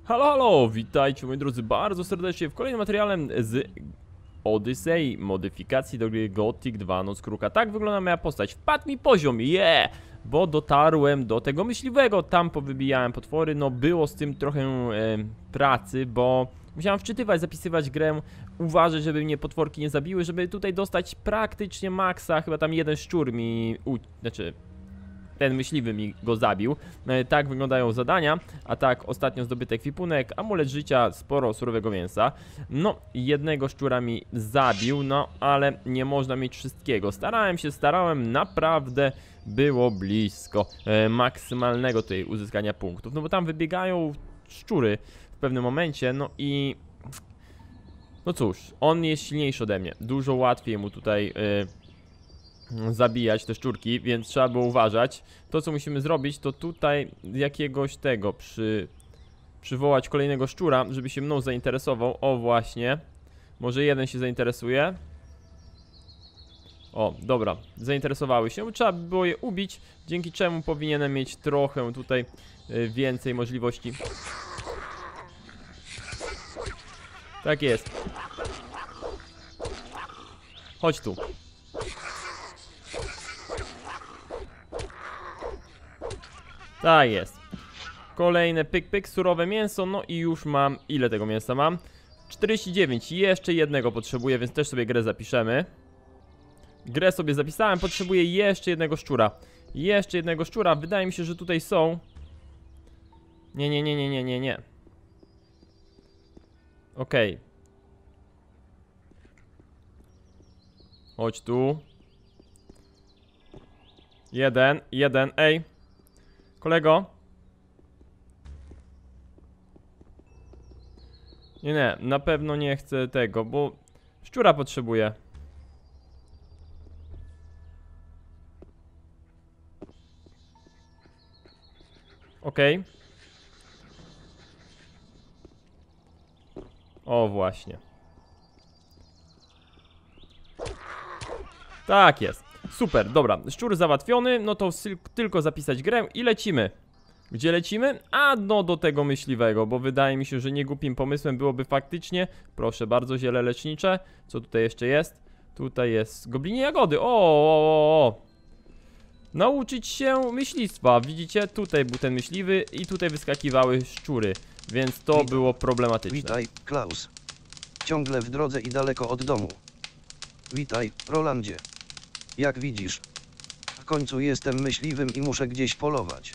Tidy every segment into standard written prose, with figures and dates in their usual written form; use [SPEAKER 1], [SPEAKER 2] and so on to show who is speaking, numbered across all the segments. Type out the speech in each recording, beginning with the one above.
[SPEAKER 1] Halo, halo, witajcie moi drodzy bardzo serdecznie w kolejnym materiale z Odyssey, modyfikacji do gry Gothic 2 Noc Kruka. Tak wygląda moja postać, wpadł mi poziom, bo dotarłem do tego myśliwego, tam powybijałem potwory, no było z tym trochę pracy, bo musiałem wczytywać, zapisywać grę, uważać, żeby mnie potworki nie zabiły, żeby tutaj dostać praktycznie maksa, chyba tam jeden szczur mi, ten myśliwy mi go zabił. Tak wyglądają zadania. A tak, ostatnio zdobyty ekwipunek, amulet życia, sporo surowego mięsa. No, jednego szczura mi zabił, no ale nie można mieć wszystkiego. Starałem, naprawdę było blisko maksymalnego tutaj uzyskania punktów. No bo tam wybiegają szczury w pewnym momencie, no i... No cóż, on jest silniejszy ode mnie. Dużo łatwiej mu tutaj... zabijać te szczurki, więc trzeba było uważać. To co musimy zrobić, to tutaj jakiegoś tego przywołać kolejnego szczura, żeby się mną zainteresował. O właśnie, może jeden się zainteresuje. O, dobra, zainteresowały się. Trzeba by było je ubić, dzięki czemu powinienem mieć trochę tutaj więcej możliwości. Tak jest. Chodź tu. Tak jest. Kolejne pyk, surowe mięso, no i już mam, ile tego mięsa mam? 49, jeszcze jednego potrzebuję, więc też sobie grę zapiszemy. Grę sobie zapisałem, potrzebuję jeszcze jednego szczura. Jeszcze jednego szczura, wydaje mi się, że tutaj są. Nie. Okej. Chodź tu. Jeden, ej. Kolego? Nie, na pewno nie chcę tego, bo szczura potrzebuję. Okej. O, właśnie. Tak jest. Super, dobra, szczur załatwiony, no to tylko zapisać grę i lecimy. Gdzie lecimy? A no do tego myśliwego, bo wydaje mi się, że niegłupim pomysłem byłoby faktycznie, proszę bardzo, ziele lecznicze. Co tutaj jeszcze jest? Tutaj jest goblinie jagody, o. Nauczyć się myślistwa, widzicie? Tutaj był ten myśliwy i tutaj wyskakiwały szczury, więc to było problematyczne.
[SPEAKER 2] Witaj, Klaus. Ciągle w drodze i daleko od domu. Witaj, Rolandzie. Jak widzisz, w końcu jestem myśliwym i muszę gdzieś polować.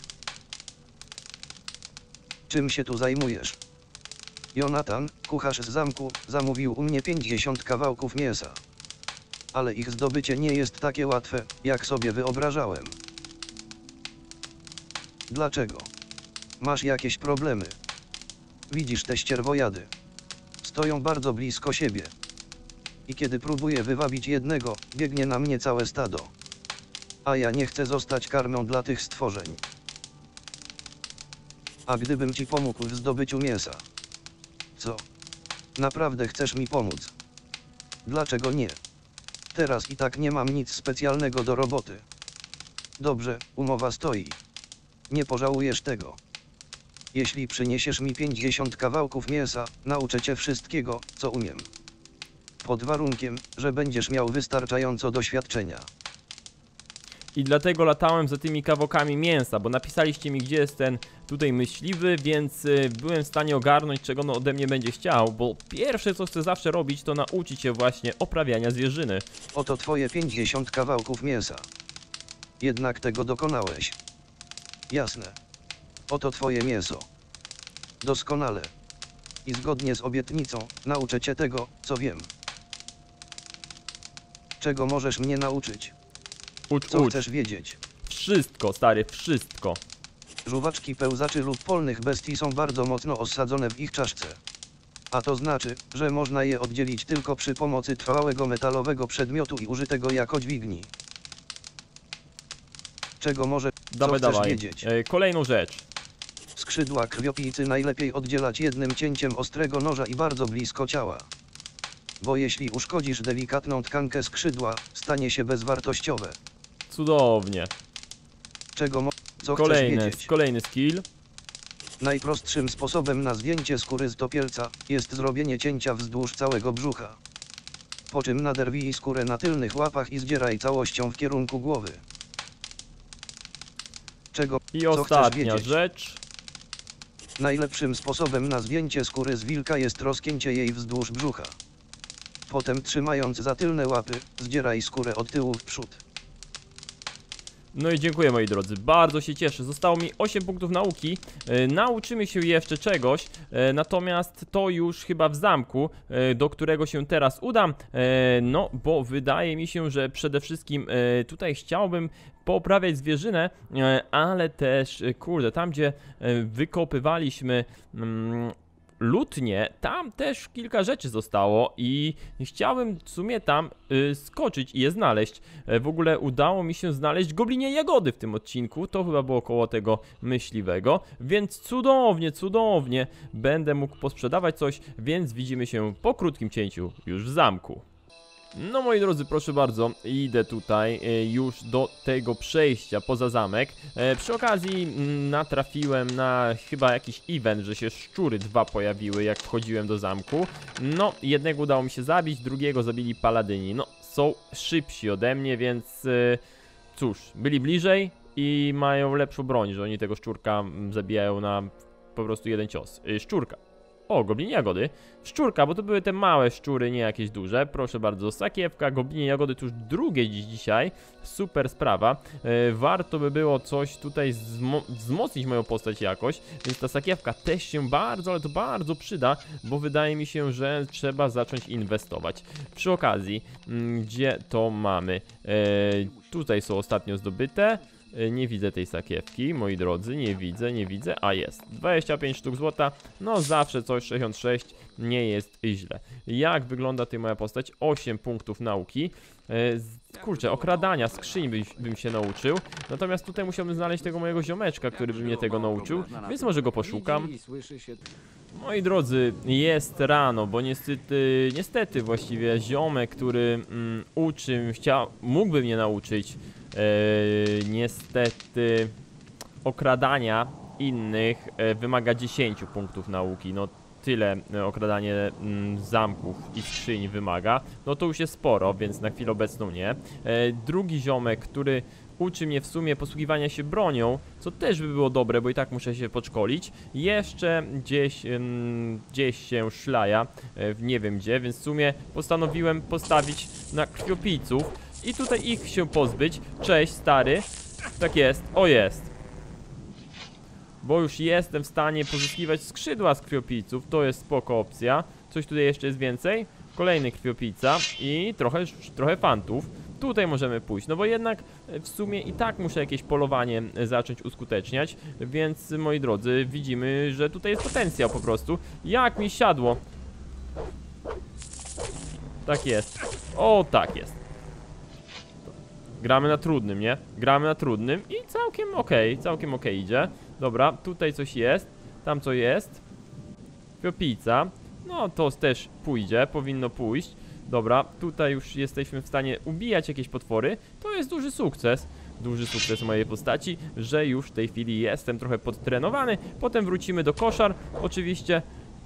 [SPEAKER 2] Czym się tu zajmujesz? Jonatan, kucharz z zamku, zamówił u mnie 50 kawałków mięsa. Ale ich zdobycie nie jest takie łatwe, jak sobie wyobrażałem. Dlaczego? Masz jakieś problemy? Widzisz te ścierwojady? Stoją bardzo blisko siebie. I kiedy próbuję wywabić jednego, biegnie na mnie całe stado. A ja nie chcę zostać karmą dla tych stworzeń. A gdybym ci pomógł w zdobyciu mięsa? Co? Naprawdę chcesz mi pomóc? Dlaczego nie? Teraz i tak nie mam nic specjalnego do roboty. Dobrze, umowa stoi. Nie pożałujesz tego. Jeśli przyniesiesz mi 50 kawałków mięsa, nauczę cię wszystkiego, co umiem. Pod warunkiem, że będziesz miał wystarczająco doświadczenia.
[SPEAKER 1] I dlatego latałem za tymi kawałkami mięsa, bo napisaliście mi, gdzie jest ten tutaj myśliwy, więc byłem w stanie ogarnąć, czego on ode mnie będzie chciał, bo pierwsze, co chcę zawsze robić, to nauczyć się właśnie oprawiania zwierzyny.
[SPEAKER 2] Oto twoje 50 kawałków mięsa. Jednak tego dokonałeś. Jasne. Oto twoje mięso. Doskonale. I zgodnie z obietnicą, nauczę cię tego, co wiem. Czego możesz mnie nauczyć? Co chcesz wiedzieć?
[SPEAKER 1] Wszystko, stary, wszystko.
[SPEAKER 2] Żuwaczki pełzaczy lub polnych bestii są bardzo mocno osadzone w ich czaszce. A to znaczy, że można je oddzielić tylko przy pomocy trwałego metalowego przedmiotu i użytego jako dźwigni. Czego chcesz wiedzieć?
[SPEAKER 1] Kolejną rzecz.
[SPEAKER 2] Skrzydła krwiopijcy najlepiej oddzielać jednym cięciem ostrego noża i bardzo blisko ciała. Bo jeśli uszkodzisz delikatną tkankę skrzydła, stanie się bezwartościowe.
[SPEAKER 1] Cudownie.
[SPEAKER 2] Co chcesz wiedzieć?
[SPEAKER 1] Kolejny skill.
[SPEAKER 2] Najprostszym sposobem na zdjęcie skóry z topielca jest zrobienie cięcia wzdłuż całego brzucha. Po czym naderwij skórę na tylnych łapach i zdzieraj całością w kierunku głowy.
[SPEAKER 1] I
[SPEAKER 2] Co chcesz
[SPEAKER 1] ostatnia
[SPEAKER 2] wiedzieć?
[SPEAKER 1] rzecz.
[SPEAKER 2] Najlepszym sposobem na zdjęcie skóry z wilka jest rozcięcie jej wzdłuż brzucha. Potem trzymając za tylne łapy, zdzieraj skórę od tyłu w przód.
[SPEAKER 1] No i dziękuję, moi drodzy, bardzo się cieszę. Zostało mi 8 punktów nauki. Nauczymy się jeszcze czegoś, natomiast to już chyba w zamku, do którego się teraz udam. No, bo wydaje mi się, że przede wszystkim tutaj chciałbym poprawiać zwierzynę, ale też, kurde, tam gdzie wykopywaliśmy lutnie, tam też kilka rzeczy zostało i chciałem w sumie tam skoczyć i je znaleźć. W ogóle udało mi się znaleźć goblinie jagody w tym odcinku, to chyba było koło tego myśliwego, więc cudownie, cudownie będę mógł posprzedawać coś, więc widzimy się po krótkim cięciu już w zamku. No moi drodzy, proszę bardzo, idę tutaj już do tego przejścia poza zamek. Przy okazji natrafiłem na chyba jakiś event, że się szczury 2 pojawiły, jak wchodziłem do zamku. No, jednego udało mi się zabić, drugiego zabili paladyni. No, są szybsi ode mnie, więc cóż, byli bliżej i mają lepszą broń, że oni tego szczurka zabijają na po prostu jeden cios. Szczurka. O, goblinie jagody. Szczurka, bo to były te małe szczury, nie jakieś duże. Proszę bardzo, sakiewka, goblinie jagody to już drugie dzisiaj. Super sprawa. Warto by było coś tutaj wzmocnić moją postać jakoś. Więc ta sakiewka też się bardzo, ale to bardzo przyda, bo wydaje mi się, że trzeba zacząć inwestować. Przy okazji, gdzie to mamy? Tutaj są ostatnio zdobyte. Nie widzę tej sakiewki, moi drodzy, nie widzę, a jest 25 sztuk złota, no zawsze coś, 66, nie jest źle. Jak wygląda tutaj moja postać? 8 punktów nauki. Kurczę, okradania skrzyń bym się nauczył, natomiast tutaj musiałbym znaleźć tego mojego ziomeczka, który by mnie tego nauczył, więc może go poszukam. Moi drodzy, jest rano, bo niestety właściwie ziomek, który mógłby mnie nauczyć, niestety okradania innych wymaga 10 punktów nauki. No tyle okradanie zamków i skrzyń wymaga. No to już jest sporo, więc na chwilę obecną nie. Drugi ziomek, który uczy mnie w sumie posługiwania się bronią, co też by było dobre, bo i tak muszę się podszkolić. Jeszcze gdzieś się szlaja, nie wiem gdzie, więc w sumie postanowiłem postawić na krwiopijców i tutaj ich się pozbyć. Cześć, stary. Tak jest, o jest. Bo już jestem w stanie pozyskiwać skrzydła z krwiopijców, to jest spoko opcja. Coś tutaj jeszcze jest więcej. Kolejny krwiopijca i trochę fantów. Tutaj możemy pójść, no bo jednak w sumie i tak muszę jakieś polowanie zacząć uskuteczniać. Więc moi drodzy, widzimy, że tutaj jest potencjał po prostu. Jak mi siadło. Tak jest. O, tak jest. Gramy na trudnym, nie? Gramy na trudnym i całkiem okej idzie. Dobra, tutaj coś jest, tam co jest. Krwiopijca. No to też pójdzie, powinno pójść. Dobra, tutaj już jesteśmy w stanie ubijać jakieś potwory. To jest duży sukces. Duży sukces mojej postaci, że już w tej chwili jestem trochę podtrenowany. Potem wrócimy do koszar, oczywiście.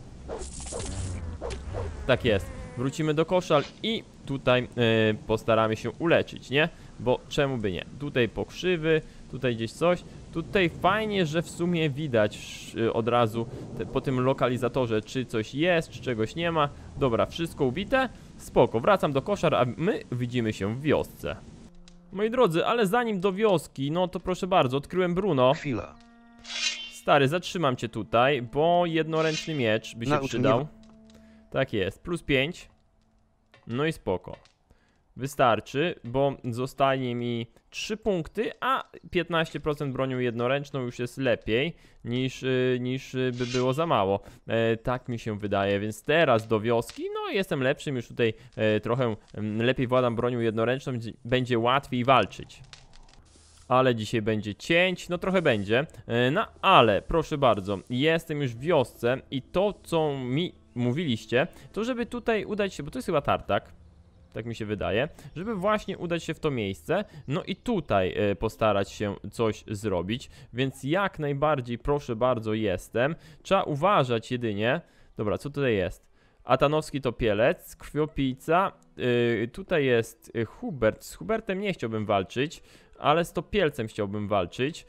[SPEAKER 1] Tak jest. Wrócimy do koszar i tutaj postaramy się uleczyć, nie? Bo czemu by nie? Tutaj pokrzywy, tutaj gdzieś coś. Tutaj fajnie, że w sumie widać od razu po tym lokalizatorze, czy coś jest, czy czegoś nie ma. Dobra, wszystko ubite. Spoko, wracam do koszar, a my widzimy się w wiosce. Moi drodzy, ale zanim do wioski, no to proszę bardzo, odkryłem Bruno.
[SPEAKER 2] Chwila.
[SPEAKER 1] Stary, zatrzymam cię tutaj, bo jednoręczny miecz by się przydał. Tak jest, plus 5. No i spoko. Wystarczy, bo zostanie mi 3 punkty, a 15% bronią jednoręczną już jest lepiej niż by było za mało. Tak mi się wydaje, więc teraz do wioski, no jestem lepszym, już tutaj trochę lepiej władam bronią jednoręczną, będzie łatwiej walczyć. Ale dzisiaj będzie cięć, no trochę będzie, no ale proszę bardzo, jestem już w wiosce i to co mi mówiliście, to żeby tutaj udać się, bo to jest chyba tartak. tak mi się wydaje, żeby właśnie udać się w to miejsce, no i tutaj postarać się coś zrobić, więc jak najbardziej, proszę bardzo, jestem. Trzeba uważać jedynie, dobra, co tutaj jest? Atanowski topielec, krwiopijca, tutaj jest Hubert, z Hubertem nie chciałbym walczyć, ale z topielcem chciałbym walczyć.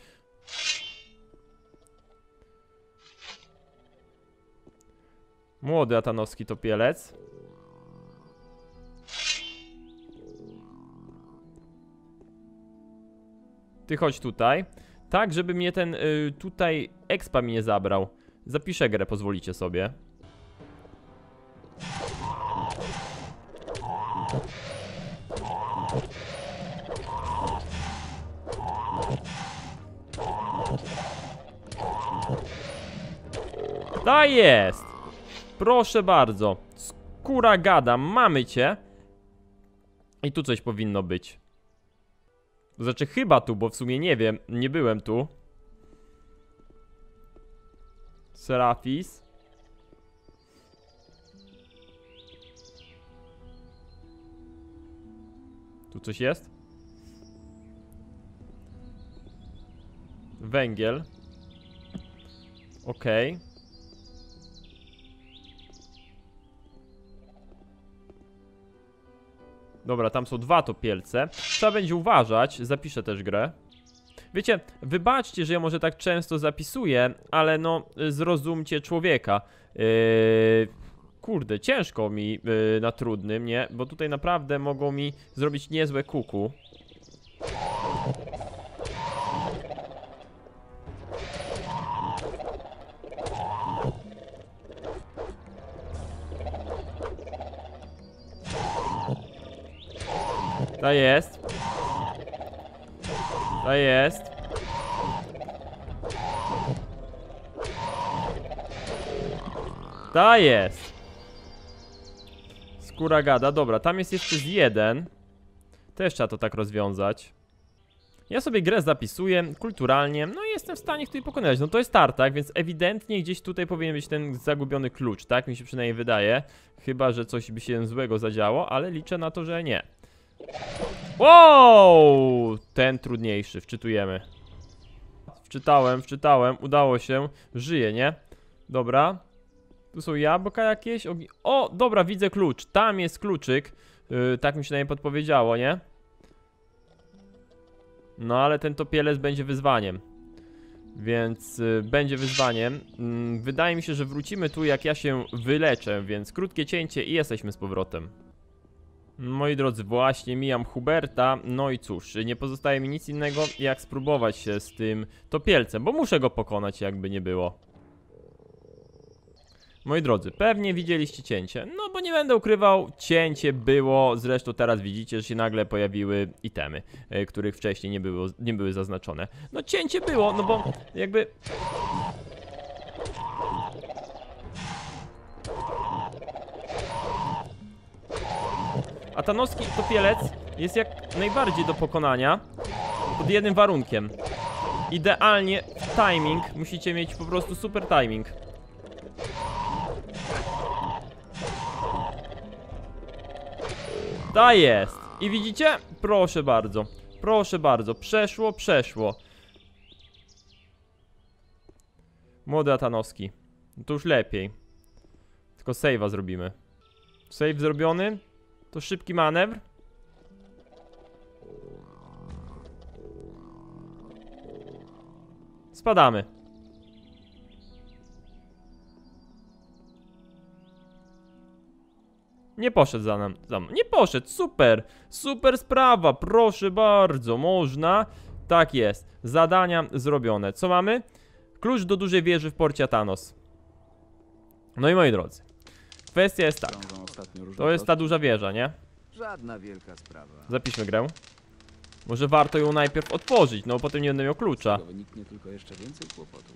[SPEAKER 1] Młody atanowski topielec. Ty chodź tutaj. Tak, żeby mnie ten tutaj expa mi nie zabrał. Zapiszę grę, pozwolicie sobie. To jest! Proszę bardzo. Skóra gada, mamy cię. I tu coś powinno być. Znaczy chyba tu, bo w sumie nie wiem, nie byłem tu. Serafis. Tu coś jest? Węgiel. Okej. Dobra, tam są 2 topielce. Trzeba będzie uważać, zapiszę też grę. Wiecie, wybaczcie, że ja może tak często zapisuję, ale no, zrozumcie człowieka. Kurde, ciężko mi na trudnym, nie? Bo tutaj naprawdę mogą mi zrobić niezłe kuku. To jest. To jest. To jest. Skóra gada. Dobra, tam jest jeszcze z 1. Też trzeba to tak rozwiązać. Ja sobie grę zapisuję kulturalnie, no i jestem w stanie ich tutaj pokonać. No to jest tartak, więc ewidentnie gdzieś tutaj powinien być ten zagubiony klucz, tak mi się przynajmniej wydaje. Chyba że coś by się złego zadziało, ale liczę na to, że nie. Wow! Ten trudniejszy, wczytujemy. Wczytałem, udało się. Żyje, nie? Dobra. Tu są jabłka jakieś. O, dobra, widzę klucz. Tam jest kluczyk. Tak mi się przynajmniej podpowiedziało, nie? No ale ten topielec będzie wyzwaniem. Więc będzie wyzwaniem. Wydaje mi się, że wrócimy tu jak ja się wyleczę, więc krótkie cięcie i jesteśmy z powrotem. Moi drodzy, właśnie mijam Huberta, no i cóż, nie pozostaje mi nic innego jak spróbować się z tym topielcem, bo muszę go pokonać jakby nie było. Moi drodzy, pewnie widzieliście cięcie, no bo nie będę ukrywał, cięcie było, zresztą teraz widzicie, że się nagle pojawiły itemy, których wcześniej nie były zaznaczone. No cięcie było, no bo jakby... Atanowski topielec jest jak najbardziej do pokonania pod jednym warunkiem. Idealnie timing, musicie mieć po prostu super timing. To jest. I widzicie? Proszę bardzo. Proszę bardzo. Przeszło. Młody Atanowski. No to już lepiej. Tylko save'a zrobimy. Save zrobiony. To szybki manewr. Spadamy. Nie poszedł za mną. Nie poszedł, super. Super sprawa, proszę bardzo. Można. Tak jest. Zadania zrobione. Co mamy? Klucz do dużej wieży w porcie Thanos. No i moi drodzy, kwestia jest taka. To jest ta duża wieża, nie?
[SPEAKER 3] Żadna wielka sprawa.
[SPEAKER 1] Zapiszmy grę. Może warto ją najpierw otworzyć, no potem nie będę miał klucza.
[SPEAKER 3] Wyniknie tylko jeszcze więcej kłopotów.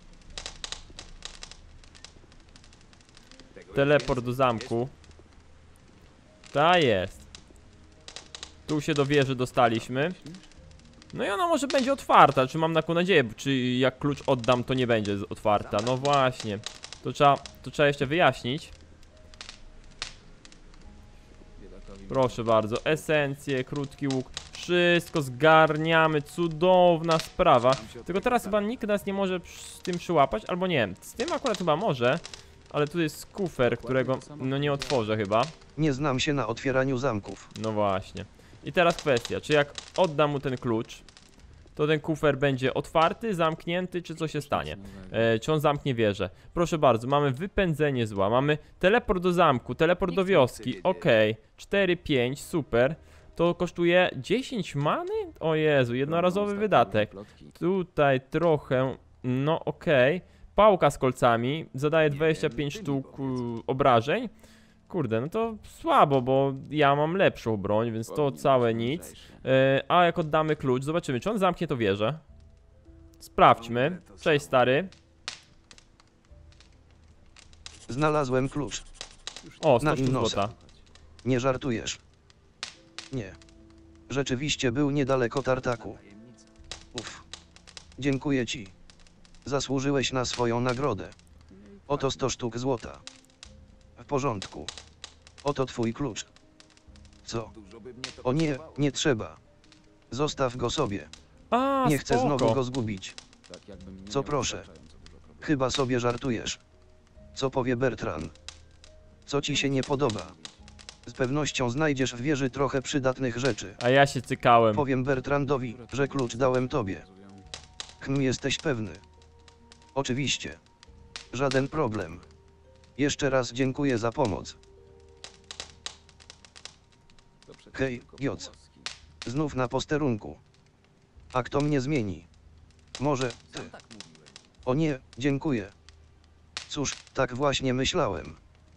[SPEAKER 1] Teleport do zamku. Ta jest. Tu się do wieży dostaliśmy. No i ona może będzie otwarta, czy mam taką nadzieję, czy jak klucz oddam, to nie będzie otwarta. No właśnie. To trzeba jeszcze wyjaśnić. Proszę bardzo, esencje, krótki łuk, wszystko zgarniamy, cudowna sprawa. Tylko teraz chyba nikt nas nie może z tym przyłapać, albo nie, z tym akurat chyba może. Ale tu jest kufer, którego no nie otworzę chyba.
[SPEAKER 2] Nie znam się na otwieraniu zamków.
[SPEAKER 1] No właśnie. I teraz kwestia, czy jak oddam mu ten klucz, to ten kufer będzie otwarty, zamknięty, czy co się stanie? Czy on zamknie wieżę? Proszę bardzo, mamy wypędzenie zła, mamy teleport do zamku, teleport do wioski, okej, 4-5, super. To kosztuje 10 many? O Jezu, jednorazowy wydatek. Tutaj trochę, no okej. Pałka z kolcami, zadaje 25 sztuk obrażeń. Kurde, no to słabo, bo ja mam lepszą broń, więc to całe nic. A jak oddamy klucz, zobaczymy, czy on zamknie to wieżę. Sprawdźmy. Cześć, stary.
[SPEAKER 2] Znalazłem klucz.
[SPEAKER 1] O,
[SPEAKER 2] Na
[SPEAKER 1] 100
[SPEAKER 2] Innosa.
[SPEAKER 1] złota.
[SPEAKER 2] Nie żartujesz. Nie. Rzeczywiście był niedaleko tartaku. Uff. Dziękuję ci. Zasłużyłeś na swoją nagrodę. Oto 100 sztuk złota. W porządku. Oto twój klucz. Co? O nie, nie trzeba. Zostaw go sobie.
[SPEAKER 1] A,
[SPEAKER 2] Nie chcę
[SPEAKER 1] spoko.
[SPEAKER 2] znowu go zgubić. Co proszę? Chyba sobie żartujesz. Co powie Bertran? Co ci się nie podoba? Z pewnością znajdziesz w wieży trochę przydatnych rzeczy.
[SPEAKER 1] A ja się cykałem.
[SPEAKER 2] Powiem Bertrandowi, że klucz dałem tobie. Jesteś pewny? Oczywiście. Żaden problem. Jeszcze raz dziękuję za pomoc. Hej, Joc. Znów na posterunku. A kto mnie zmieni? Może ty? O nie, dziękuję. Cóż, tak właśnie myślałem.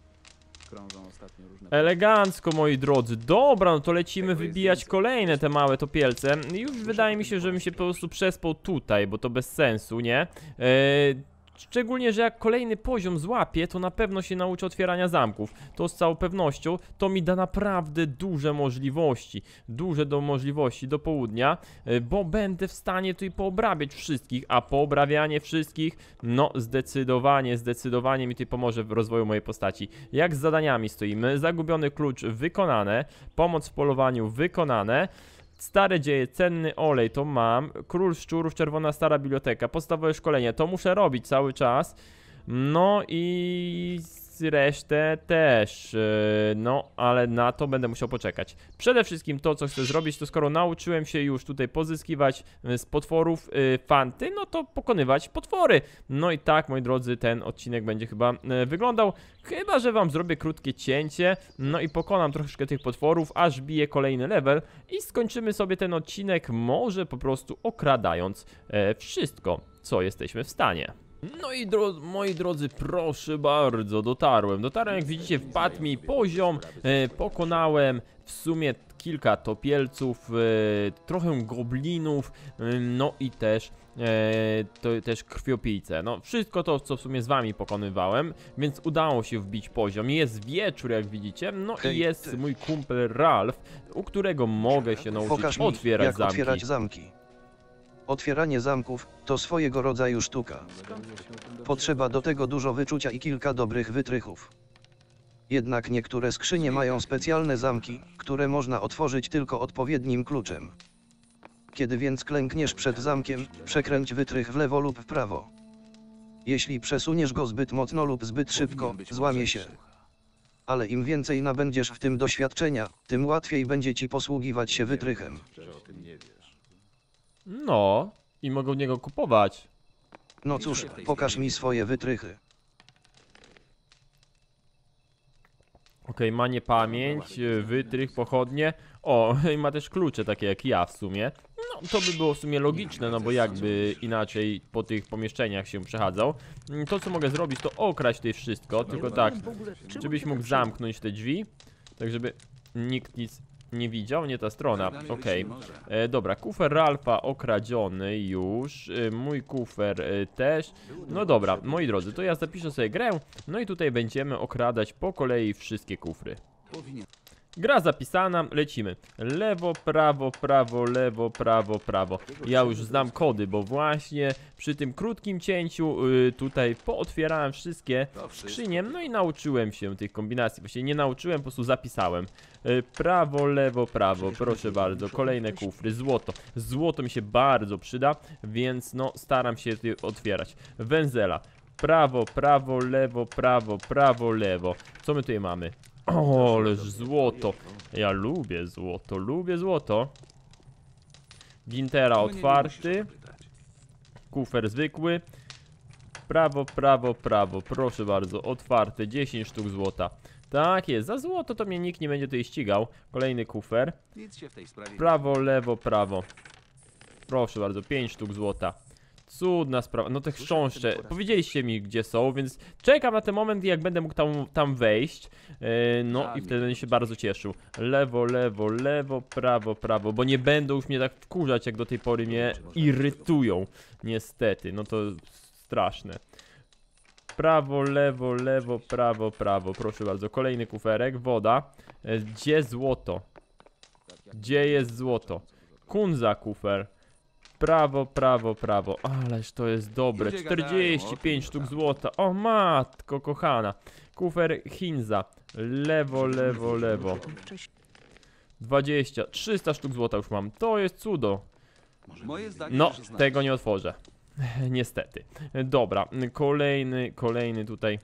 [SPEAKER 1] Elegancko, moi drodzy. Dobra, no to lecimy wybijać kolejne te małe topielce. Już wydaje mi się, że bym się po prostu przespał tutaj, bo to bez sensu, nie? Szczególnie, że jak kolejny poziom złapię, to na pewno się nauczę otwierania zamków. To z całą pewnością, to mi da naprawdę duże możliwości. Duże możliwości do południa, bo będę w stanie tutaj poobrabiać wszystkich, a poobrabianie wszystkich, no zdecydowanie mi tutaj pomoże w rozwoju mojej postaci. Jak z zadaniami stoimy? Zagubiony klucz wykonane, pomoc w polowaniu wykonane. Stare dzieje, cenny olej, to mam. Król szczurów, czerwona stara biblioteka, podstawowe szkolenie, to muszę robić cały czas. No i resztę też, no ale na to będę musiał poczekać. Przede wszystkim to, co chcę zrobić, to skoro nauczyłem się już tutaj pozyskiwać z potworów fanty, no to pokonywać potwory. No i tak, moi drodzy, ten odcinek będzie chyba wyglądał. Chyba że wam zrobię krótkie cięcie, no i pokonam troszeczkę tych potworów, aż biję kolejny level i skończymy sobie ten odcinek może po prostu okradając wszystko, co jesteśmy w stanie. No i moi drodzy, proszę bardzo, dotarłem, jak widzicie, wpadł mi poziom, pokonałem w sumie kilka topielców, trochę goblinów, no i też krwiopijce. No wszystko to, co w sumie z wami pokonywałem, więc udało się wbić poziom. Jest wieczór, jak widzicie, no i jest mój kumpel Ralph, u którego mogę się nauczyć
[SPEAKER 2] Pokaż mi,
[SPEAKER 1] otwierać
[SPEAKER 2] jak
[SPEAKER 1] zamki.
[SPEAKER 2] otwierać zamki. Otwieranie zamków to swojego rodzaju sztuka. Potrzeba do tego dużo wyczucia i kilka dobrych wytrychów. Jednak niektóre skrzynie mają specjalne zamki, które można otworzyć tylko odpowiednim kluczem. Kiedy więc klękniesz przed zamkiem, przekręć wytrych w lewo lub w prawo. Jeśli przesuniesz go zbyt mocno lub zbyt szybko, złamie się. Ale im więcej nabędziesz w tym doświadczenia, tym łatwiej będzie ci posługiwać się wytrychem.
[SPEAKER 1] No, i mogę u niego kupować.
[SPEAKER 2] No cóż, pokaż mi swoje wytrychy.
[SPEAKER 1] Okej, ma niepamięć, wytrych, pochodnie. O, i ma też klucze takie jak ja w sumie. No, to by było w sumie logiczne, no bo jakby inaczej po tych pomieszczeniach się przechadzał. To, co mogę zrobić, to okraść tutaj wszystko, tylko tak, żebyś mógł zamknąć te drzwi, tak żeby nikt nic nie widział, nie ta strona. Okej. Dobra, kufer Ralfa okradziony już, mój kufer też. No dobra, moi drodzy, to ja zapiszę sobie grę, no i tutaj będziemy okradać po kolei wszystkie kufry. Gra zapisana, lecimy. Lewo, prawo, prawo, lewo, prawo, prawo. Ja już znam kody, bo właśnie przy tym krótkim cięciu tutaj pootwierałem wszystkie skrzynie, no i nauczyłem się tych kombinacji. Właściwie nie nauczyłem, po prostu zapisałem. Prawo, lewo, prawo, proszę bardzo. Kolejne kufry, złoto. Złoto mi się bardzo przyda, więc no staram się je otwierać. Węzela. Prawo, prawo, lewo, prawo, prawo, lewo. Co my tutaj mamy? O, ależ złoto. Ja lubię złoto, lubię złoto. Gintera otwarty. Kufer zwykły. Prawo, prawo, prawo. Proszę bardzo, otwarty. 10 sztuk złota. Tak jest, za złoto to mnie nikt nie będzie tutaj ścigał. Kolejny kufer.
[SPEAKER 3] Nic się w tej sprawie
[SPEAKER 1] Prawo, lewo, prawo. Proszę bardzo, 5 sztuk złota. Cudna sprawa, no te chrząszcze, powiedzieliście mi gdzie są, więc czekam na ten moment, jak będę mógł tam wejść. No i wtedy będę się bardzo cieszył. Lewo, lewo, lewo, prawo, prawo, bo nie będą już mnie tak wkurzać, jak do tej pory mnie irytują. Niestety, no to straszne. Prawo, lewo, lewo, prawo, prawo, proszę bardzo. Kolejny kuferek, woda. Gdzie złoto? Gdzie jest złoto? Kunza kufer. Prawo, prawo, prawo. Ależ to jest dobre.
[SPEAKER 3] Ludzie gadają o
[SPEAKER 1] 45 sztuk złota. O matko kochana. Kufer Hinza. Lewo, lewo, lewo. 20. 300 sztuk złota już mam. To jest cudo.
[SPEAKER 3] Moje zdanie
[SPEAKER 1] No,
[SPEAKER 3] już znasz.
[SPEAKER 1] tego nie otworzę. Niestety. Dobra, kolejny tutaj.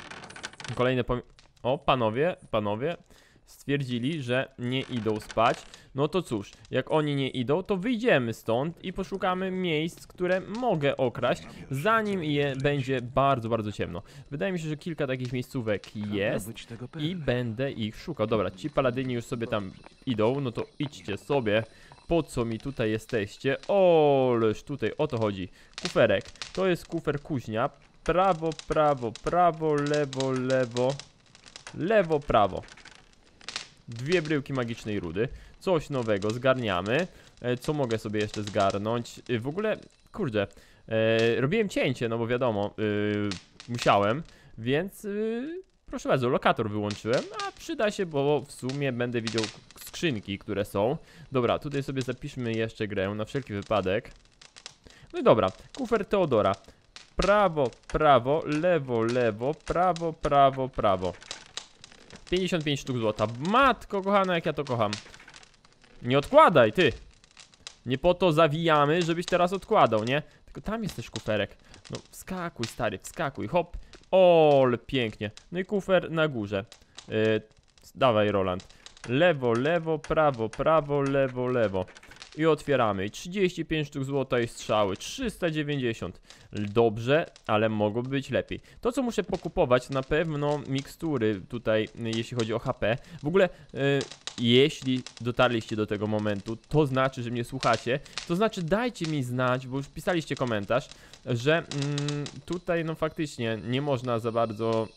[SPEAKER 1] O, panowie stwierdzili, że nie idą spać. No to cóż, jak oni nie idą, to wyjdziemy stąd i poszukamy miejsc, które mogę okraść, zanim będzie bardzo, bardzo ciemno. Wydaje mi się, że kilka takich miejscówek jest i będę ich szukał. Dobra, ci paladyni już sobie tam idą, no to idźcie sobie. Po co mi tutaj jesteście? Oleż tutaj, o to chodzi. Kuferek, to jest kufer kuźnia. Prawo, prawo, prawo, lewo, lewo. Lewo, prawo. 2 bryłki magicznej rudy. Coś nowego, zgarniamy. Co mogę sobie jeszcze zgarnąć? W ogóle, kurde, robiłem cięcie, no bo wiadomo, musiałem, więc proszę bardzo, lokator wyłączyłem, a przyda się, bo w sumie będę widział skrzynki, które są. Dobra, tutaj sobie zapiszmy jeszcze grę na wszelki wypadek. No i dobra, kufer Teodora. Prawo, prawo, lewo, lewo, prawo, prawo, prawo. 55 sztuk złota. Matko kochana, jak ja to kocham. Nie odkładaj, ty. Nie po to zawijamy, żebyś teraz odkładał, nie? Tylko tam jest też kuferek. No wskakuj, stary, wskakuj, hop. O, ale pięknie. No i kufer na górze. Dawaj, Roland. Lewo, lewo, prawo, prawo, lewo, lewo. I otwieramy. I 35 sztuk złota i strzały. 390. Dobrze, ale mogło być lepiej. To, co muszę pokupować, na pewno mikstury tutaj, jeśli chodzi o HP. W ogóle, jeśli dotarliście do tego momentu, to znaczy, że mnie słuchacie. To znaczy, dajcie mi znać, bo już pisaliście komentarz, że tutaj, no faktycznie, nie można za bardzo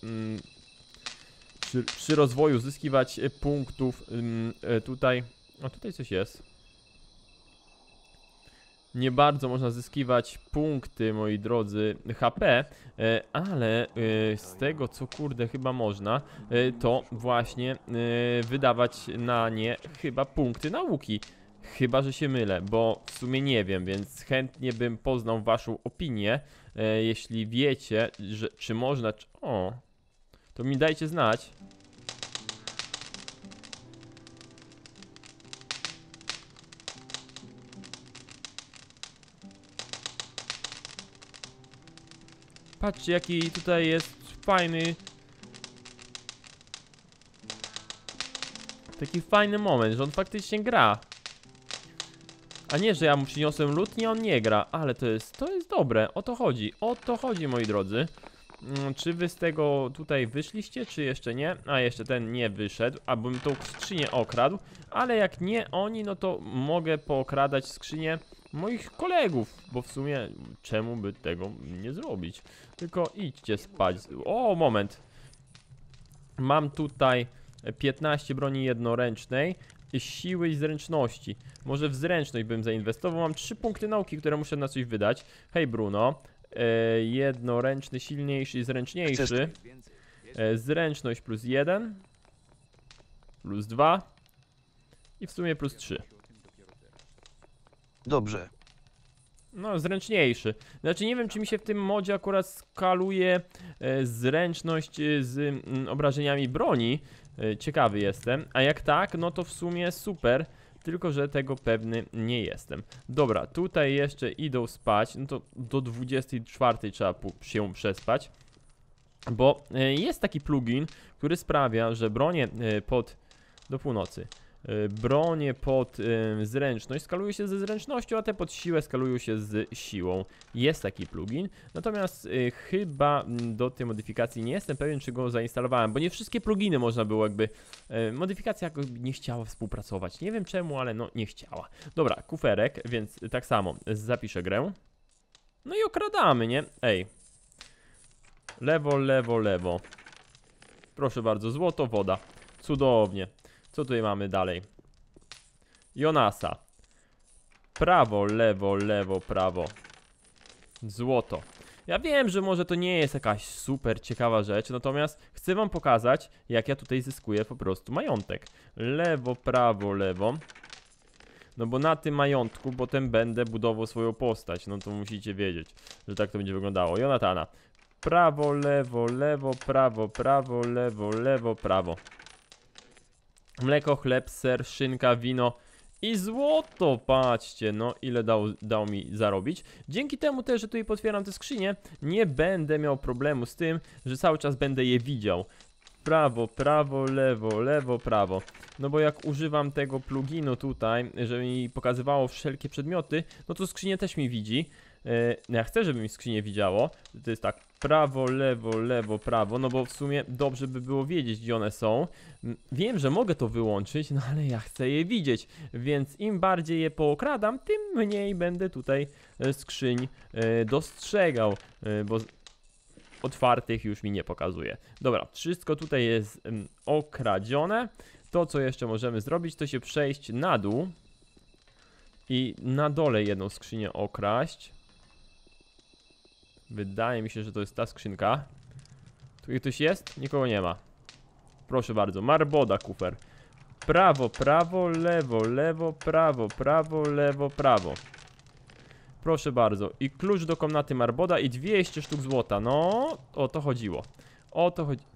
[SPEAKER 1] przy rozwoju zyskiwać punktów. Tutaj, o tutaj coś jest. Nie bardzo można zyskiwać punkty, moi drodzy, HP, ale z tego, co kurde chyba można, to właśnie wydawać na nie chyba punkty nauki. Chyba, że się mylę, bo w sumie nie wiem, więc chętnie bym poznał waszą opinię. Jeśli wiecie, że czy można... O, to mi dajcie znać. Patrzcie, jaki tutaj jest fajny... Taki fajny moment, że on faktycznie gra. A nie, że ja mu przyniosłem lód, nie, on nie gra. Ale to jest dobre, o to chodzi, moi drodzy. Czy wy z tego tutaj wyszliście, czy jeszcze nie? A jeszcze ten nie wyszedł, abym tą skrzynię okradł. Ale jak nie oni, no to mogę pookradać skrzynię moich kolegów, bo w sumie czemu by tego nie zrobić? Tylko idźcie spać. O, moment. Mam tutaj 15 broni jednoręcznej, siły i zręczności. Może w zręczność bym zainwestował. Mam 3 punkty nauki, które muszę na coś wydać. Hej Bruno. Jednoręczny, silniejszy i zręczniejszy. Zręczność plus 1. Plus 2. I w sumie plus 3.
[SPEAKER 2] Dobrze.
[SPEAKER 1] No, zręczniejszy. Znaczy, nie wiem, czy mi się w tym modzie akurat skaluje zręczność z obrażeniami broni. Ciekawy jestem. A jak tak, no to w sumie super. Tylko że tego pewny nie jestem. Dobra, tutaj jeszcze idą spać. No to do 24 trzeba się przespać. Bo jest taki plugin, który sprawia, że bronie do północy. Bronie pod zręczność skalują się ze zręcznością, a te pod siłę skalują się z siłą. Jest taki plugin, natomiast chyba do tej modyfikacji nie jestem pewien, czy go zainstalowałem, bo nie wszystkie pluginy można było jakby... modyfikacja jakoś nie chciała współpracować. Nie wiem czemu, ale no nie chciała. Dobra, kuferek, więc tak samo zapiszę grę. No i okradamy, nie? Ej. Lewo, lewo, lewo. Proszę bardzo, złoto, woda. Cudownie. Co tutaj mamy dalej? Jonasa. Prawo, lewo, lewo, prawo. Złoto. Ja wiem, że może to nie jest jakaś super ciekawa rzecz, natomiast chcę wam pokazać, jak ja tutaj zyskuję po prostu majątek. Lewo, prawo, lewo. No bo na tym majątku potem będę budował swoją postać. No to musicie wiedzieć, że tak to będzie wyglądało. Jonatana. Prawo, lewo, lewo, prawo, prawo, lewo, lewo, prawo. Mleko, chleb, ser, szynka, wino i złoto, patrzcie, no ile dał mi zarobić. Dzięki temu też, że tutaj potwieram te skrzynie, nie będę miał problemu z tym, że cały czas będę je widział. Prawo, prawo, lewo, lewo, prawo. No bo jak używam tego pluginu tutaj, żeby mi pokazywało wszelkie przedmioty, no to skrzynię też mi widzi. Ja chcę, żeby mi skrzynię widziało. To jest tak, prawo, lewo, lewo, prawo. No bo w sumie dobrze by było wiedzieć, gdzie one są. Wiem, że mogę to wyłączyć, no ale ja chcę je widzieć. Więc im bardziej je pookradam, tym mniej będę tutaj skrzyń dostrzegał. Bo otwartych już mi nie pokazuje. Dobra, wszystko tutaj jest okradzione. To, co jeszcze możemy zrobić, to się przejść na dół i na dole jedną skrzynię okraść. Wydaje mi się, że to jest ta skrzynka. Tu ktoś jest? Nikogo nie ma. Proszę bardzo, Marboda kufer. Prawo, prawo, lewo, lewo, prawo, prawo, lewo, prawo. Proszę bardzo. I klucz do komnaty Marboda i 200 sztuk złota. No, o to chodziło. O to chodzi.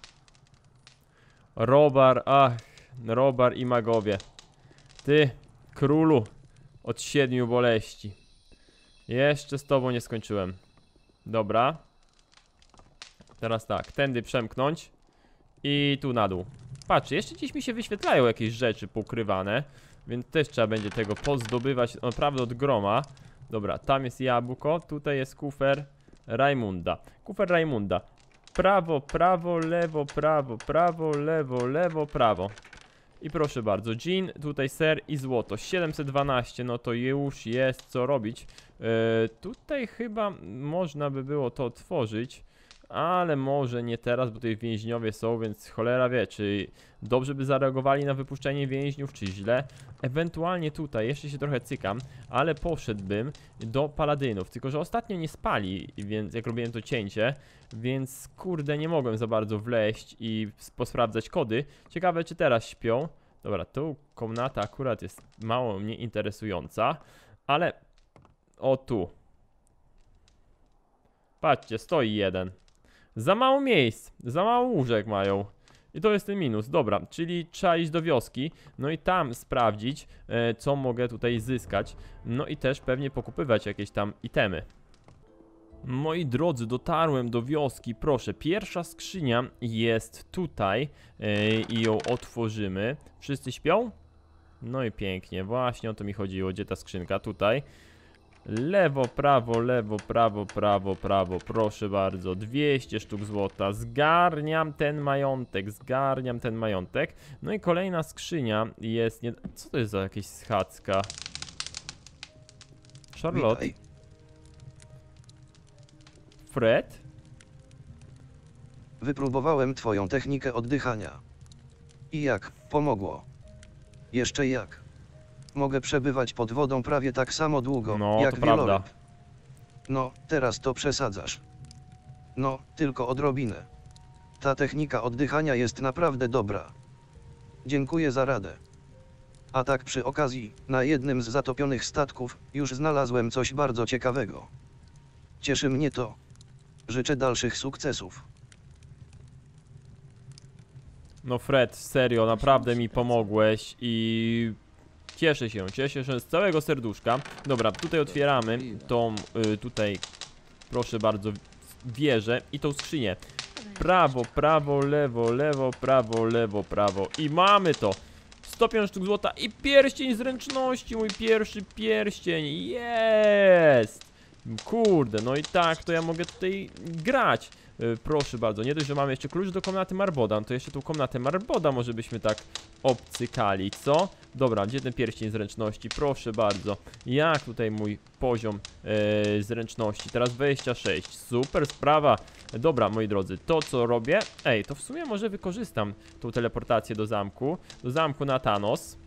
[SPEAKER 1] Robar, ach, Robar i magowie. Ty, królu od 7 boleści. Jeszcze z tobą nie skończyłem. Dobra. Teraz tak, tędy przemknąć. I tu na dół. Patrz, jeszcze gdzieś mi się wyświetlają jakieś rzeczy pokrywane. Więc też trzeba będzie tego pozdobywać naprawdę od groma. Dobra, tam jest jabłko, tutaj jest kufer Rajmunda. Kufer Rajmunda. Prawo, prawo, lewo, prawo, prawo, lewo, lewo, prawo. I proszę bardzo, gin, tutaj ser i złoto. 712, no to już jest co robić. Tutaj chyba można by było to otworzyć. Ale może nie teraz, bo tutaj więźniowie są, więc cholera wie, czy dobrze by zareagowali na wypuszczenie więźniów, czy źle. Ewentualnie tutaj, jeszcze się trochę cykam, ale poszedłbym do paladynów, tylko że ostatnio nie spali, więc jak robiłem to cięcie, więc kurde nie mogłem za bardzo wleźć i posprawdzać kody. Ciekawe, czy teraz śpią. Dobra, tu komnata akurat jest mało mnie interesująca, ale o tu. Patrzcie, stoi jeden. Za mało miejsc, za mało łóżek mają. I to jest ten minus, dobra, czyli trzeba iść do wioski. No i tam sprawdzić, co mogę tutaj zyskać. No i też pewnie pokupywać jakieś tam itemy. Moi drodzy, dotarłem do wioski, proszę, pierwsza skrzynia jest tutaj i ją otworzymy. Wszyscy śpią? No i pięknie, właśnie o to mi chodziło, gdzie ta skrzynka, tutaj. Lewo, prawo, lewo, prawo, prawo, prawo, proszę bardzo, 200 sztuk złota, zgarniam ten majątek, zgarniam ten majątek. No i kolejna skrzynia jest, nie... co to jest za jakieś schadzka? Charlotte?
[SPEAKER 2] Witaj.
[SPEAKER 1] Fred?
[SPEAKER 2] Wypróbowałem twoją technikę oddychania. I jak? Pomogło. Jeszcze jak? Mogę przebywać pod wodą prawie tak samo długo,
[SPEAKER 1] No,
[SPEAKER 2] jak
[SPEAKER 1] to prawda.
[SPEAKER 2] wieloryb. No, teraz to przesadzasz. No, tylko odrobinę. Ta technika oddychania jest naprawdę dobra. Dziękuję za radę. A tak przy okazji, na jednym z zatopionych statków już znalazłem coś bardzo ciekawego. Cieszy mnie to. Życzę dalszych sukcesów.
[SPEAKER 1] No Fred, serio, naprawdę mi pomogłeś i cieszę się z całego serduszka. Dobra, tutaj otwieramy tą, tutaj, proszę bardzo, wieżę i tą skrzynię. Prawo, prawo, lewo, lewo, prawo, lewo, prawo i mamy to. 105 sztuk złota i pierścień zręczności, mój pierwszy pierścień, jest! Kurde, no i tak, to ja mogę tutaj grać. Proszę bardzo, nie dość, że mamy jeszcze klucz do komnaty Marboda, to jeszcze tą komnatę Marboda może byśmy tak obcykali, co? Dobra, gdzie ten pierścień zręczności? Proszę bardzo. Jak tutaj mój poziom zręczności? Teraz 26, super sprawa. Dobra, moi drodzy, to co robię? Ej, to w sumie może wykorzystam tą teleportację do zamku na Thanos.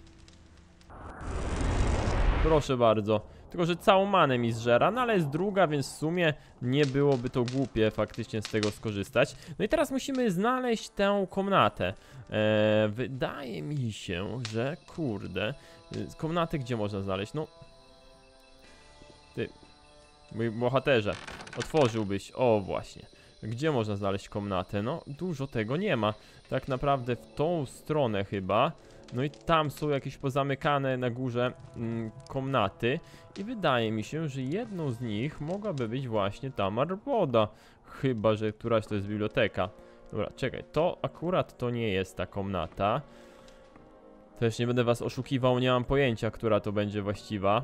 [SPEAKER 1] Proszę bardzo. Tylko że całą manę mi zżera, no ale jest druga, więc w sumie nie byłoby to głupie faktycznie z tego skorzystać. No i teraz musimy znaleźć tę komnatę. Wydaje mi się, że kurde, komnatę gdzie można znaleźć? No, ty, mój bohaterze, otworzyłbyś, o właśnie. Gdzie można znaleźć komnatę? No, dużo tego nie ma. Tak naprawdę w tą stronę chyba. No i tam są jakieś pozamykane na górze komnaty. I wydaje mi się, że jedną z nich mogłaby być właśnie ta Marboda. Chyba że któraś to jest biblioteka. Dobra, czekaj, to akurat to nie jest ta komnata. Też nie będę was oszukiwał, nie mam pojęcia, która to będzie właściwa.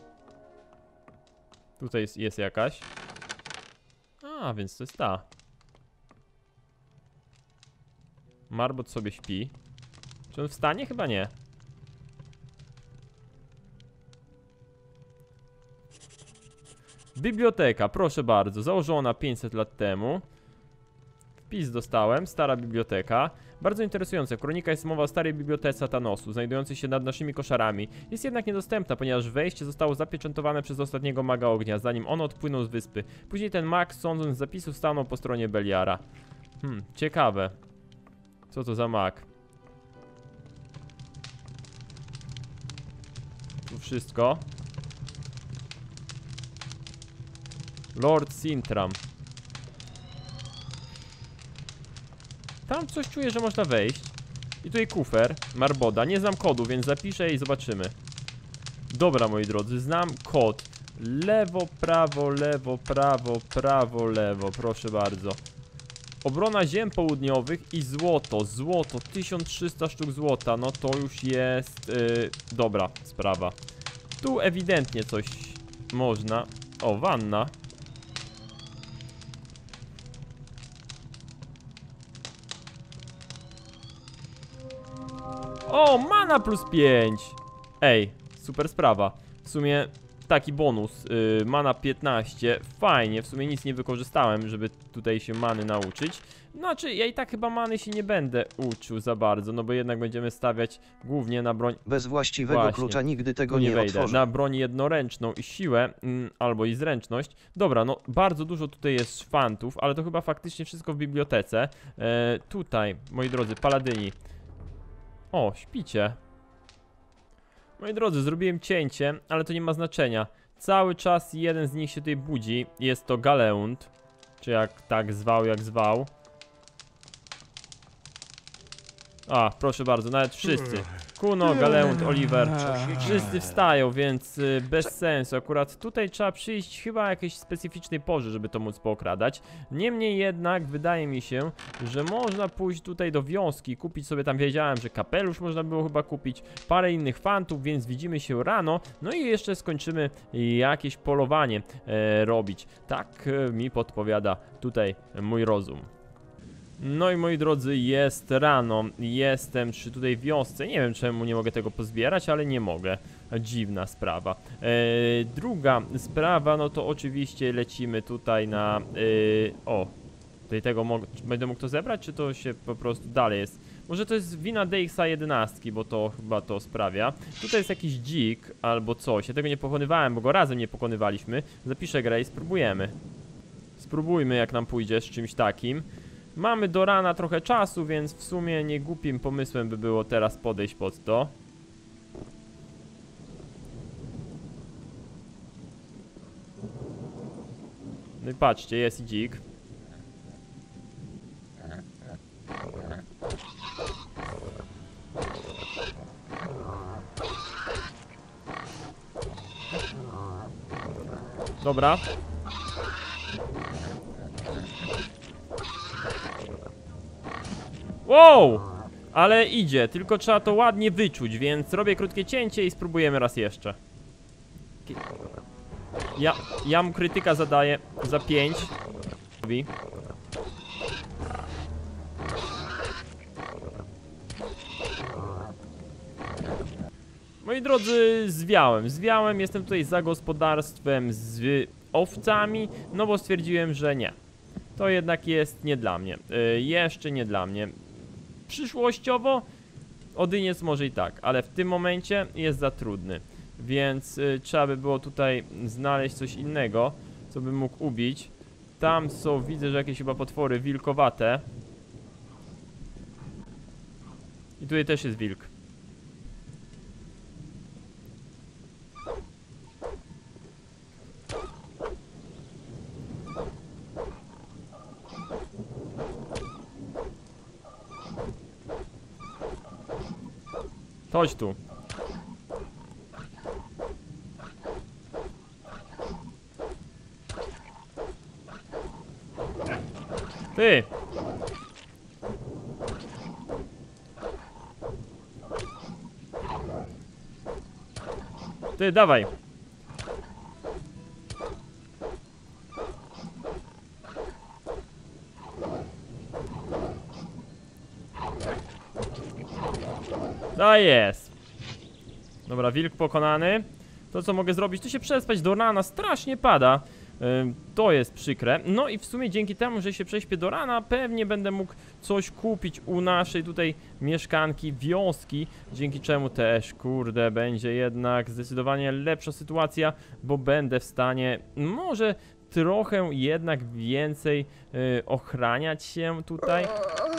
[SPEAKER 1] Tutaj jest jakaś. A, więc to jest ta. Marbot sobie śpi. Czy on wstanie? Chyba nie. Biblioteka, proszę bardzo, założona 500 lat temu. Wpis dostałem, stara biblioteka. Bardzo interesujące, w kronika jest mowa o starej bibliotece Thanosu, znajdującej się nad naszymi koszarami. Jest jednak niedostępna, ponieważ wejście zostało zapieczętowane przez ostatniego maga ognia, zanim on odpłynął z wyspy. Później ten mag, sądząc z zapisów, stanął po stronie Beliara. Ciekawe. Co to za mag? Tu wszystko. Lord Sintram. Tam coś czuję, że można wejść. I tutaj kufer Marboda. Nie znam kodu, więc zapiszę i zobaczymy. Dobra, moi drodzy, znam kod. Lewo, prawo, lewo, prawo, prawo, lewo. Proszę bardzo. Obrona ziem południowych i złoto. Złoto, 1300 sztuk złota. No to już jest dobra sprawa. Tu ewidentnie coś można. O, wanna. O, mana plus 5. Ej, super sprawa. W sumie taki bonus, mana 15. Fajnie, w sumie nic nie wykorzystałem, żeby tutaj się many nauczyć. Znaczy, ja i tak chyba many się nie będę uczył za bardzo, no bo jednak będziemy stawiać głównie na broń.
[SPEAKER 2] Bez właściwego
[SPEAKER 1] Właśnie.
[SPEAKER 2] klucza nigdy tego
[SPEAKER 1] Tu
[SPEAKER 2] nie
[SPEAKER 1] wejdę.
[SPEAKER 2] otworzę.
[SPEAKER 1] Na broń jednoręczną i siłę, albo i zręczność. Dobra, no bardzo dużo tutaj jest szwantów, ale to chyba faktycznie wszystko w bibliotece. Tutaj, moi drodzy, paladyni. O, śpicie. Moi drodzy, zrobiłem cięcie, ale to nie ma znaczenia. Cały czas jeden z nich się tutaj budzi. Jest to Galeunt. Czy jak tak zwał, jak zwał. A, proszę bardzo, nawet wszyscy. Kuno, Galeunt, Oliver. Wszyscy wstają, więc bez sensu. Akurat tutaj trzeba przyjść chyba jakiejś specyficznej porze, żeby to móc pookradać. Niemniej jednak wydaje mi się, że można pójść tutaj do wioski, kupić sobie tam, wiedziałem, że kapelusz można było chyba kupić, parę innych fantów, więc widzimy się rano. No i jeszcze skończymy jakieś polowanie robić. Tak mi podpowiada tutaj mój rozum. No i moi drodzy, jest rano, jestem przy tutaj wiosce, nie wiem czemu nie mogę tego pozbierać, ale nie mogę, dziwna sprawa. Druga sprawa, no to oczywiście lecimy tutaj na, o, tutaj tego będę mógł to zebrać, czy to się po prostu dalej jest, może to jest wina DXA 11, bo to chyba to sprawia. Tutaj jest jakiś dzik albo coś, ja tego nie pokonywałem, bo go razem nie pokonywaliśmy, zapiszę grę i spróbujemy. Spróbujmy jak nam pójdzie z czymś takim. Mamy do rana trochę czasu, więc w sumie nie głupim pomysłem by było teraz podejść pod to. No i patrzcie, jest i dzik. Dobra. Wow! Ale idzie, tylko trzeba to ładnie wyczuć, więc robię krótkie cięcie i spróbujemy raz jeszcze. Ja mu krytyka zadaję za 5. Moi drodzy, zwiałem, jestem tutaj za gospodarstwem z owcami, no bo stwierdziłem, że nie. To jednak jest nie dla mnie, jeszcze nie dla mnie. Przyszłościowo Odyniec może i tak, ale w tym momencie jest za trudny. Więc trzeba by było tutaj znaleźć coś innego, co bym mógł ubić. Tam są, widzę, że jakieś chyba potwory wilkowate. I tutaj też jest wilk. Chodź tu. Ty! Ty, dawaj! No jest! Dobra, wilk pokonany. To co mogę zrobić, to się przespać do rana, strasznie pada. To jest przykre. No i w sumie dzięki temu, że się prześpię do rana, pewnie będę mógł coś kupić u naszej tutaj mieszkanki, wioski. Dzięki czemu też, kurde, będzie jednak zdecydowanie lepsza sytuacja, bo będę w stanie może trochę jednak więcej ochraniać się tutaj.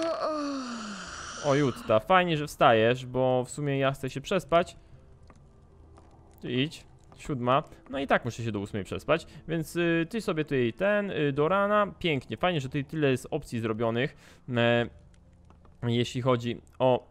[SPEAKER 1] O Jutta, fajnie, że wstajesz, bo w sumie ja chcę się przespać. Ty idź. 7. No i tak muszę się do 8 przespać, więc ty sobie tutaj do rana, pięknie, fajnie, że tutaj tyle jest opcji zrobionych, jeśli chodzi o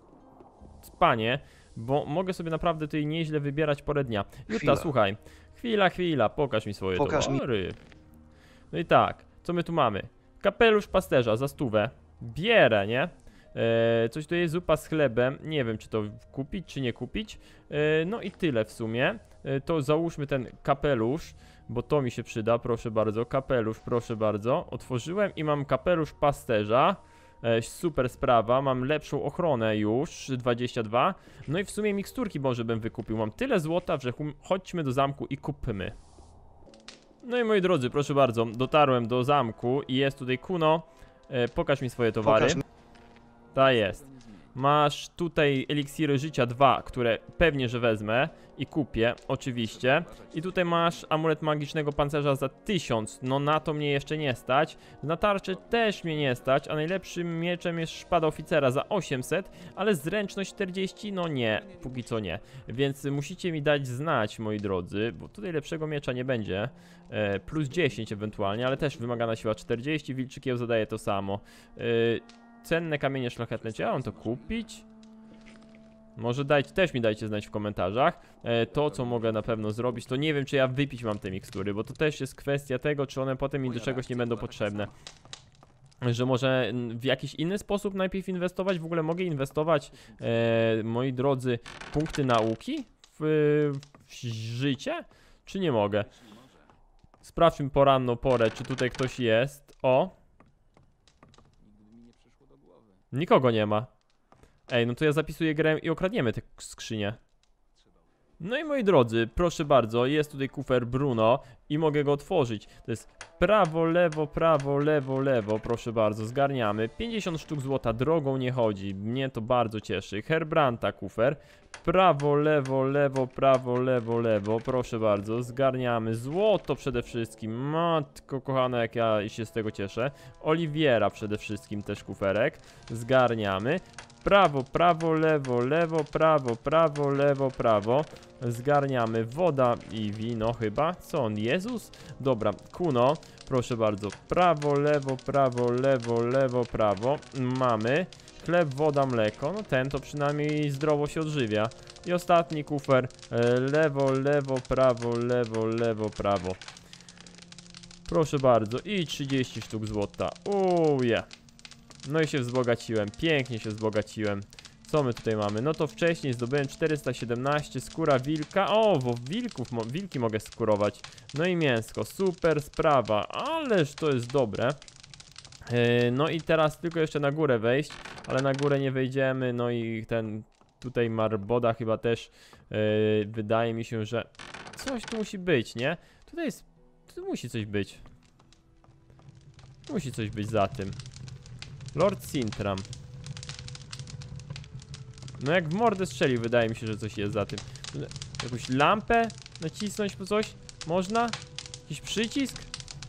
[SPEAKER 1] spanie, bo mogę sobie naprawdę tutaj nieźle wybierać porę dnia. Jutta, słuchaj, chwila, pokaż mi swoje towary. No i tak, co my tu mamy? Kapelusz pasterza za 100, bierę, nie? Coś tu jest, zupa z chlebem, nie wiem czy to kupić czy nie kupić. No i tyle w sumie. To załóżmy ten kapelusz, bo to mi się przyda, proszę bardzo, kapelusz, proszę bardzo. Otworzyłem i mam kapelusz pasterza. Super sprawa, mam lepszą ochronę już, 22. No i w sumie miksturki może bym wykupił, mam tyle złota, że chodźmy do zamku i kupmy. No i moi drodzy, proszę bardzo, dotarłem do zamku i jest tutaj Kuno. Pokaż mi swoje towary. Ta jest. Masz tutaj eliksiry życia 2, które pewnie, że wezmę i kupię, oczywiście. I tutaj masz amulet magicznego pancerza za 1000, no na to mnie jeszcze nie stać. Na tarczę też mnie nie stać, a najlepszym mieczem jest szpada oficera za 800, ale zręczność 40, no nie, póki co nie. Więc musicie mi dać znać, moi drodzy, bo tutaj lepszego miecza nie będzie. Plus 10 ewentualnie, ale też wymagana siła 40, wilczykieł zadaje to samo. Cenne kamienie szlachetne, czy ja mam to kupić? Może też mi dajcie znać w komentarzach. To co mogę na pewno zrobić, to nie wiem czy ja wypić mam te mikstury, bo to też jest kwestia tego, czy one potem mi do czegoś nie będą potrzebne. Że może w jakiś inny sposób najpierw inwestować, w ogóle mogę inwestować, moi drodzy, punkty nauki w życie? Czy nie mogę? Sprawdźmy poranną porę, czy tutaj ktoś jest. O! Nikogo nie ma. Ej, no to ja zapisuję grę i okradniemy te skrzynie. No i moi drodzy, proszę bardzo, jest tutaj kufer Bruno i mogę go otworzyć. To jest prawo, lewo, lewo, proszę bardzo, zgarniamy. 50 sztuk złota, drogą nie chodzi, mnie to bardzo cieszy. Herbranta kufer, prawo, lewo, lewo, proszę bardzo, zgarniamy. Złoto przede wszystkim, matko kochana, jak ja się z tego cieszę. Oliwiera przede wszystkim też kuferek, zgarniamy. Prawo, lewo, prawo. Zgarniamy woda i wino chyba. Co on? Jezus? Dobra, Kuno, proszę bardzo. Prawo, lewo, prawo. Mamy. Chleb, woda, mleko. No ten to przynajmniej zdrowo się odżywia. I ostatni kufer. Lewo, prawo. Proszę bardzo. I 30 sztuk złota. Yeah. No i się wzbogaciłem, pięknie się wzbogaciłem. Co my tutaj mamy? No to wcześniej zdobyłem 417, skóra wilka. O, bo wilki mogę skurować. No i mięsko, super sprawa, ależ to jest dobre. No i teraz tylko jeszcze na górę wejść, ale na górę nie wejdziemy. No i ten tutaj marboda chyba też wydaje mi się, że coś tu musi być, nie? Tutaj jest, tu musi coś być. Musi coś być za tym. Lord Sintram. No jak w mordę strzelił, wydaje mi się, że coś jest za tym. Jakąś lampę nacisnąć po coś? Można? Jakiś przycisk?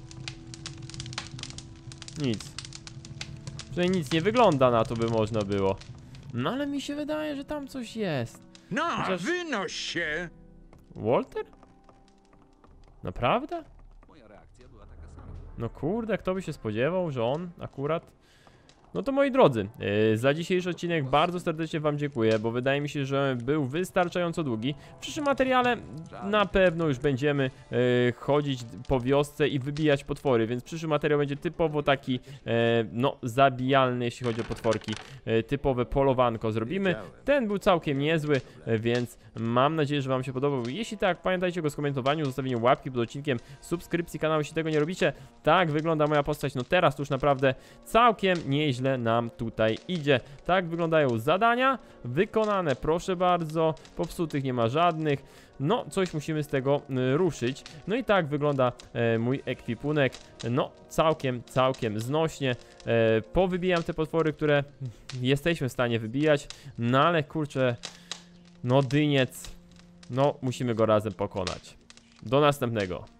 [SPEAKER 1] Nic. Przynajmniej nic nie wygląda na to, by można było. No ale mi się wydaje, że tam coś jest.
[SPEAKER 4] No,
[SPEAKER 1] Chociaż-
[SPEAKER 4] wynoś się!
[SPEAKER 1] Walter? Naprawdę?
[SPEAKER 3] Moja reakcja była taka sama.
[SPEAKER 1] No kurde, kto by się spodziewał, że on akurat... No to moi drodzy, za dzisiejszy odcinek bardzo serdecznie wam dziękuję, bo wydaje mi się, że był wystarczająco długi. W przyszłym materiale na pewno już będziemy chodzić po wiosce i wybijać potwory, więc przyszły materiał będzie typowo taki, no, zabijalny, jeśli chodzi o potworki. Typowe polowanko zrobimy. Ten był całkiem niezły, więc mam nadzieję, że wam się podobał. Jeśli tak, pamiętajcie o skomentowaniu, zostawieniu łapki pod odcinkiem, subskrypcji kanału, jeśli tego nie robicie. Tak wygląda moja postać, no teraz to już naprawdę całkiem nieźle nam tutaj idzie. Tak wyglądają zadania wykonane, proszę bardzo, popsutych nie ma żadnych. No, coś musimy z tego ruszyć. No i tak wygląda mój ekwipunek. No, całkiem znośnie. Powybijam te potwory, które jesteśmy w stanie wybijać. No ale kurczę, no dyniec, no musimy go razem pokonać. Do następnego.